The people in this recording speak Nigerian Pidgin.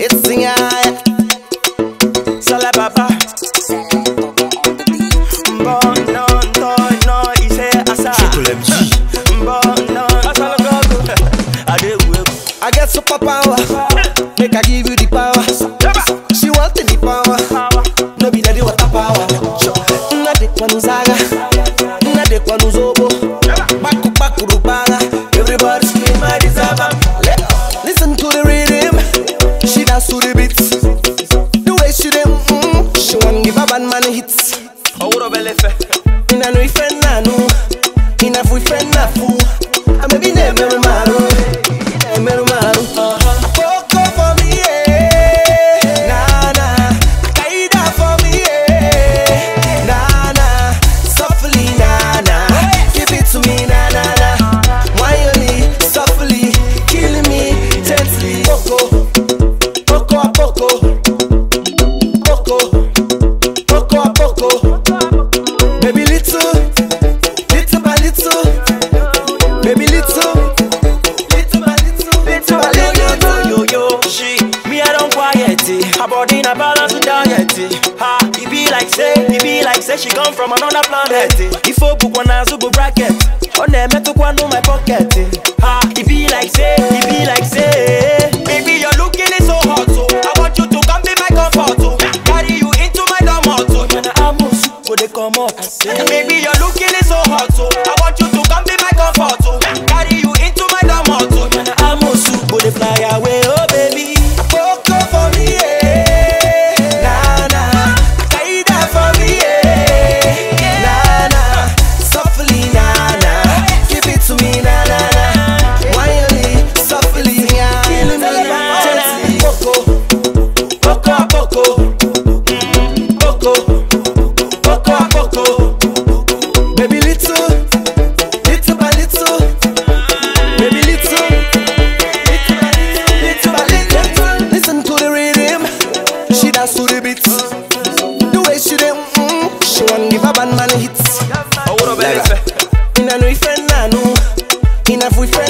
It's sing Sala papa. Bon no, il sait à ça. I get super power, make I give you the power. She wanted the power, no be daddy water power. Nade kwa nuzaga, nade kwa nuzobo. Baku rubaga, everybody scream I deserve 'em. Listen to the rhythm, she dance to the beats. The way she dem, she want give a bad man hits. Ina no ife na no, ina fu ife na fu. I may be never maru. Coco for me, Nana. Kaida for me, Nana. Softly, Nana. Give it to me, Nana. Why softly, killing me gently. Poco, poco a poco, poco, poco a poco. Baby little by little, baby little. Her body in a balance with diet. Ha, it be like say she come from another planet. If I book one as a bracket, on them to go into my pocket. Ha, it be like say, baby you're looking it so hot, so I want you to come be my comfort, so carry you into my domot, so I'm go they come up. Baby you're looking it so hot, so I want you to come be my comfort, so carry you into my domot, so I'm go they fly away, oh baby. Coco for me, Nana. Kaida for me, Nana. Softly, Nana. Give it to me, Nana. Why softly, killing me gently. Poco, poco a poco, poco, poco a poco. Baby little by little, baby little. Listen to the rhythm, she dance to the beats. The way she dem, she want give a bad man hits. Ina no ife na no, ina fu ife